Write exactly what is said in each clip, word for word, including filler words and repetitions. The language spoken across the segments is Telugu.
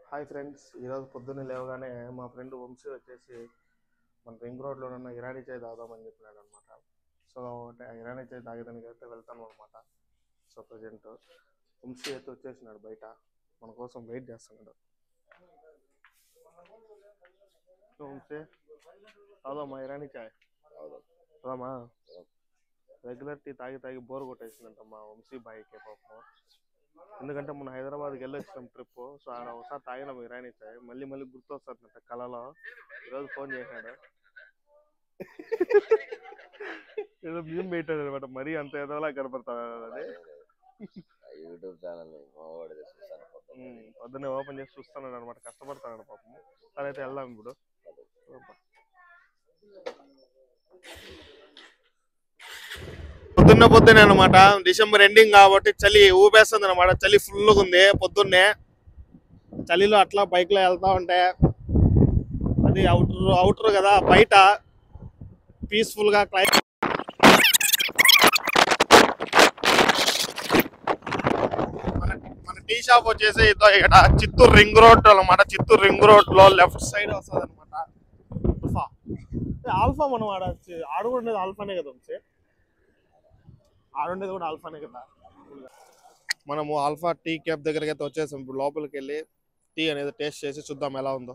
హాయ్ ఫ్రెండ్స్, ఈరోజు పొద్దున్నే లేవగానే మా ఫ్రెండ్ వంశీ వచ్చేసి మన రింగ్ రోడ్లో ఉన్న ఇరానీ చాయ్ తాగుదామని చెప్పినాడు అనమాట. సో ఇరానీ చాయ్ తాగేదానికి అయితే వెళ్తాను అనమాట. సో ప్రజెంట్ వంశీ అయితే వచ్చేసినాడు, బయట మన కోసం వెయిట్ చేస్తున్నాడు. వంశీ తాగుదామా ఇరానీ చాయ్? తాగుదామా? రెగ్యులర్ టీ తాగి తాగి బోర్ కొట్టేసిందంట మా వంశీ బాయ్కి పాపం. ఎందుకంటే మన హైదరాబాద్కి వెళ్ళొచ్చినాం ట్రిప్. సో ఆడ ఒకసారి తాగినాం ఇరానీ చాయ్, మళ్ళీ మళ్ళీ గుర్తు వస్తుందంట కళలో. ఈరోజు ఫోన్ చేశాడు, ఏదో మేము పెట్టాడు అనమాట. మరీ అంత ఏదోలా కనపడతాడు అది. యూట్యూబ్ ఛానల్ పొద్దున్నే ఓపెన్ చేసి చూస్తున్నాడు అనమాట, కష్టపడతాడు పాపం. సరే అయితే వెళ్దాం ఇప్పుడు. పొద్దున్న పొద్దునే అనమాట, డిసెంబర్ ఎండింగ్ కాబట్టి చలి ఊపేస్తుంది అనమాట. చలి ఫుల్గా ఉంది పొద్దున్నే. చలిలో అట్లా బైక్ లో వెళ్తా ఉంటే, అది అవుటర్ అవుటర్ కదా, బయట పీస్ఫుల్ గా క్లైమేట్. మన టీ షాప్ వచ్చేసి ఇదో ఇక్కడ చిత్తూరు రింగ్ రోడ్ అనమాట. చిత్తూరు రింగ్ రోడ్ లో లెఫ్ట్ సైడ్ వస్తుంది అనమాట. ఆల్ఫా ఆల్ఫా మనం ఆడ ఆడు కూడా ఉండేది ఆల్ఫానే కదా వచ్చి, ఆడుండేది కూడా ఆల్ఫానే కదా. మనము ఆల్ఫా టీ క్యాప్ దగ్గరికి అయితే వచ్చేసాం. ఇప్పుడు లోపలికి వెళ్ళి టీ అనేది టేస్ట్ చేసి చూద్దాం ఎలా ఉందో.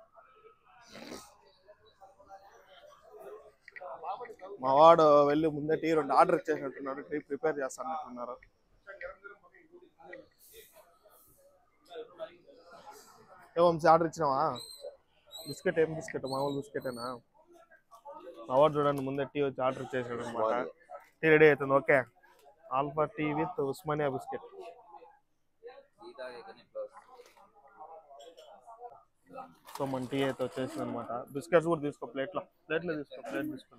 మా వాడు వెళ్ళి ముందే టీ రెండు ఆర్డర్ ఇచ్చేసినట్టున్నారు, టీ ప్రిపేర్ చేస్తానట్టున్నారు. ఏమంసి ఆర్డర్ ఇచ్చినావా? బిస్కెట్ ఏం బిస్కెట్? మామూలు బిస్కెటేనా? మా వాడు చూడండి ముందే టీ వచ్చి ఆర్డర్ ఇచ్చేసాడు అనమాట. టీ రెడీ అవుతుంది. Okay, Alpha tea with Osmania biscuit. So మన టీ అయితే వచ్చేసింది అనమాట. బిస్కెట్స్ కూడా తీసుకో, ప్లేట్లో ప్లేట్లో తీసుకో, ప్లేట్ తీసుకో.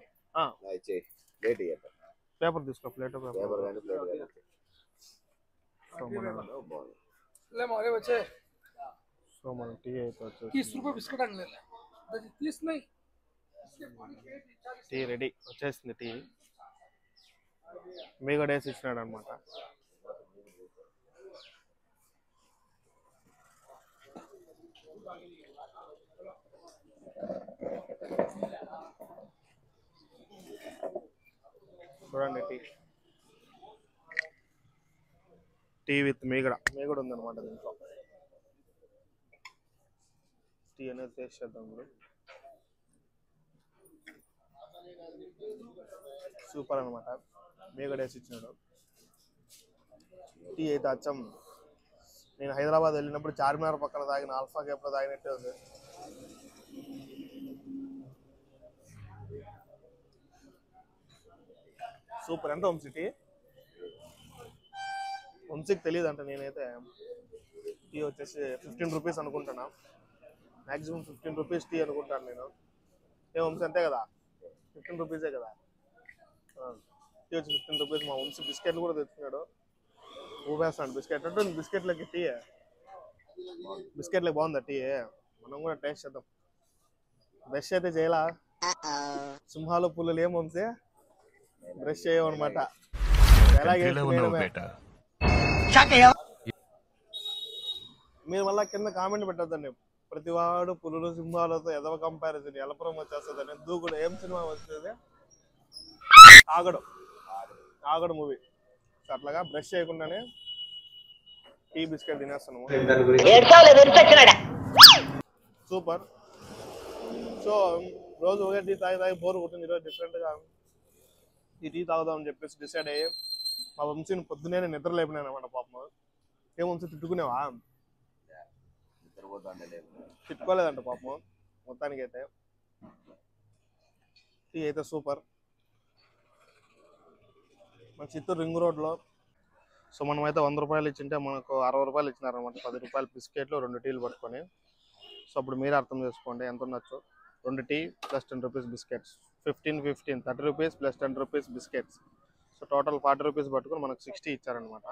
పేపర్ తీసుకో, ప్లేట్ పేపర్. సో మన టీ అయితే వచ్చేసి టీ రెడీ వచ్చేసింది. టీ మీకు డేస్ ఇచ్చినాడు అనమాట. చూడండి టీ టీ విత్ మీగడ మీగడ ఉందన్నమాట దీంట్లో. టీ అనేది టేస్ట్ చేద్దాం ఇప్పుడు. సూపర్ అనమాట, మీగడ వేసి ఇచ్చినాడు. టీ అయితే అచ్చం నేను హైదరాబాద్ వెళ్ళినప్పుడు చార్మినార్ పక్కన తాగిన ఆల్ఫా కేప్లో తాగినట్టే ఉంది. సూపర్. ఎంత వంశీ టీ? వంశీకి తెలియదు అంట. నేనైతే టీ వచ్చేసి ఫిఫ్టీన్ రూపీస్ అనుకుంటున్నా, మ్యాక్సిమం ఫిఫ్టీన్ రూపీస్ టీ అనుకుంటాను నేను. ఏ వంశీ అంతే కదా, ఫిఫ్టీన్ రూపీసే కదా టీ వచ్చి ఫిఫ్టీన్ రూపీస్. మా వంశీ బిస్కెట్లు కూడా తెచ్చుకున్నాడు, ఊపేస్తాడు బిస్కెట్. అంటే బిస్కెట్లకి టీ, బిస్కెట్లకి బాగుందా టీ? మనం కూడా టేస్ట్ చేద్దాం. బ్రష్ అయితే చేయాలా? సింహాలు పుల్లలు ఏం వంశీ బ్రష్ చేయమన్నమాట. మీరు మళ్ళా కింద కామెంట్ పెట్టద్దండి, ప్రతివాడు పులులు సింహాలతో ఎదవ కంపారిజన్ ఎలపురం వచ్చేస్తుందని. దూకుడు ఏం సినిమా వచ్చేది? ఆగడు ఆగడు మూవీ. అట్లాగా బ్రష్ చేయకుండానే టీ బిస్కెట్ తినేస్తాను. సూపర్. సో రోజు ఒకే టీ తాగి తాగి బోర్ కొట్టింది. ఈరోజు డిఫరెంట్గా ఈ టీ తాగుదామని చెప్పేసి డిసైడ్ అయ్యి మా వంశీని పొద్దునే నిద్ర లేపినాను అనమాట. పాపం ఏం వంశీ తిట్టుకునేవా? తిట్టుకోలేదంట పాపం మొత్తానికి. అయితే టీ అయితే సూపర్. మన చిత్తూరు రింగ్ రోడ్లో. సో మనం అయితే వంద రూపాయలు ఇచ్చింటే మనకు అరవై రూపాయలు ఇచ్చినారనమాట. పది రూపాయలు బిస్కెట్లు, రెండు టీలు పట్టుకొని. సో అప్పుడు మీరే అర్థం చేసుకోండి ఎంత ఉండొచ్చు. రెండు tea plus ten rupees biscuits, fifteen fifteen thirty rupees plus ten rupees biscuits. So total forty rupees పట్టుకుని మనకు సిక్స్టీ ఇచ్చారనమాట.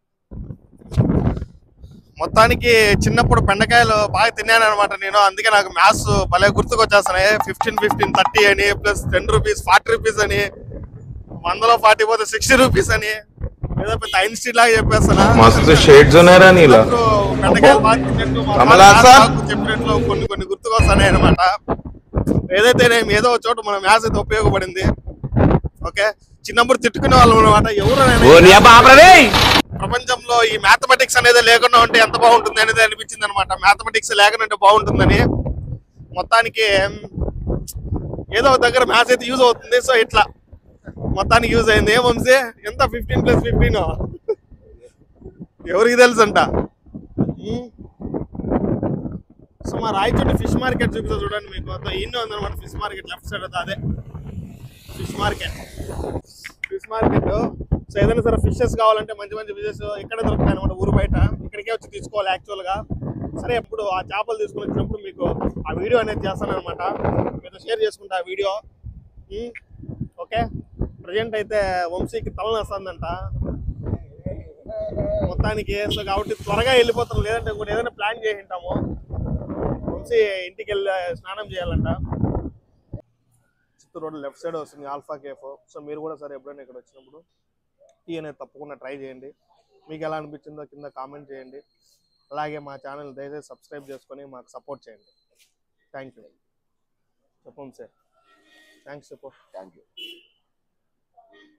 మొత్తానికి చిన్నప్పుడు బెండకాయలు బాగా తిన్నాను అనమాట నేను. అందుకే నాకు మ్యాథ్స్ భలే గుర్తుకొచ్చేస్తున్నాయి. ఫిఫ్టీన్ ఫిఫ్టీన్ థర్టీ అని, plus ten rupees forty rupees అని, వందలో ఫార్టీ పోతే సిక్స్టీ రూపీస్ అని. ఏదో పెద్ద ఐన్స్టీన్ లాగా చెప్పేస్తానా. మస్తు షేడ్స్ ఉన్నాయరా నీలో. బెండకాయలు బాగా తిన్నట్టు మా కమలా తాత సార్. నాకు చెప్పినట్లు కొన్ని కొన్ని గుర్తుకొస్తున్నాయి అనమాట. ఏదైతే నేను ఏదో ఒక చోట మన మ్యాథ్స్ అయితే ఉపయోగపడింది. ఓకే, చిన్నప్పుడు తిట్టుకునే వాళ్ళం అనమాట. ఎవరైనా ప్రపంచంలో ఈ మ్యాథమెటిక్స్ అనేది లేకుండా ఉంటే ఎంత బాగుంటుంది అనేది అనిపించింది అనమాట. మ్యాథమెటిక్స్ లేకుండా ఉంటే బాగుంటుందని. మొత్తానికి ఏదో ఒక దగ్గర మ్యాథ్స్ అయితే యూజ్ అవుతుంది. సో ఇట్లా మొత్తానికి యూజ్ అయింది. ఏం వంశీ, ఎంత ఫిఫ్టీన్ ప్లస్ ఫిఫ్టీన్ ఎవరికి తెలుసు అంట. సో మా రాయచోటి ఫిష్ మార్కెట్ చూపిస్తా చూడండి మీకు. ఇన్ని ఉందన్నమాట ఫిష్ మార్కెట్ లెఫ్ట్ సైడ్. అదే fish market. Fish market so ఏదైనా సరే ఫిషెస్ కావాలంటే మంచి మంచి ఫిషెస్ ఇక్కడే దొరుకుతాయి అనమాట. ఊరు బయట ఇక్కడికే వచ్చి తీసుకోవాలి యాక్చువల్గా. సరే, ఎప్పుడు ఆ చేపలు తీసుకుని వచ్చినప్పుడు మీకు ఆ వీడియో అనేది చేస్తాను అనమాట. మీతో షేర్ చేసుకుంటా ఆ వీడియో. ఓకే, ప్రజెంట్ అయితే వంశీకి తలనొస్తుందంట మొత్తానికి. సో కాబట్టి త్వరగా వెళ్ళిపోతాం, లేదంటే ఇంకోటి ఏదైనా ప్లాన్ చేసి ఉంటాము. వంశీ ఇంటికి వెళ్ళి స్నానం చేయాలంట. చిత్తూరు రోడ్ లెఫ్ట్ సైడ్ వస్తుంది ఆల్ఫా కేఫ్. సో మీరు కూడా సరే ఎప్పుడైనా ఇక్కడ వచ్చినప్పుడు టీ అనేది తప్పకుండా ట్రై చేయండి. మీకు ఎలా అనిపించిందో కింద కామెంట్ చేయండి. అలాగే మా ఛానల్ దయచేసి సబ్స్క్రైబ్ చేసుకొని మాకు సపోర్ట్ చేయండి. Thank you. చెప్పండి సార్. థ్యాంక్స్ చెప్పు. Thank you.